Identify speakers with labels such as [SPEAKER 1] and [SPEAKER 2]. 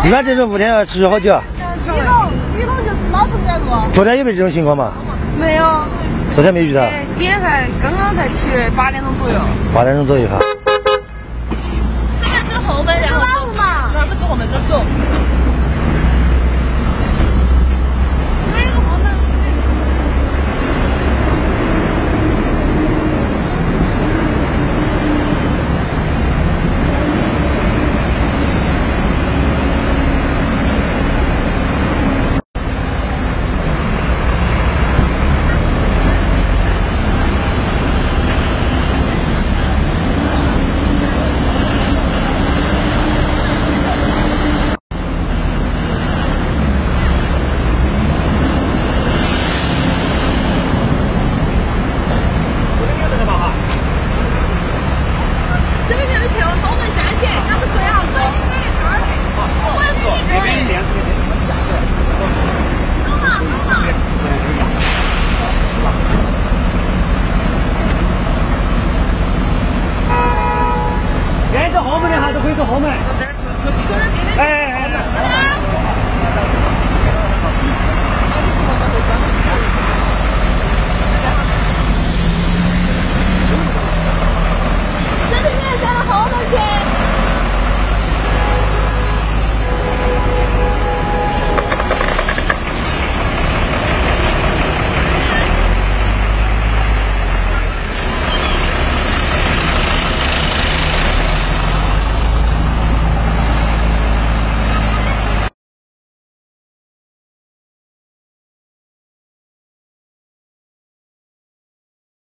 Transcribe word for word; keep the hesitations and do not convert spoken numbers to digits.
[SPEAKER 1] 一般这种五天要持续好久啊？
[SPEAKER 2] 一楼，一楼就是老城街路。
[SPEAKER 1] 昨天有没有这种情况嘛？
[SPEAKER 2] 没有。
[SPEAKER 1] 昨天没遇到。
[SPEAKER 2] 今天才刚刚才起的，八点钟左右。
[SPEAKER 1] 八点钟左右哈。
[SPEAKER 2] 他们走后门，然后走嘛。他们走后门，走走。
[SPEAKER 1] 愿意走后门的哈，都可以走后门。哎哎哎！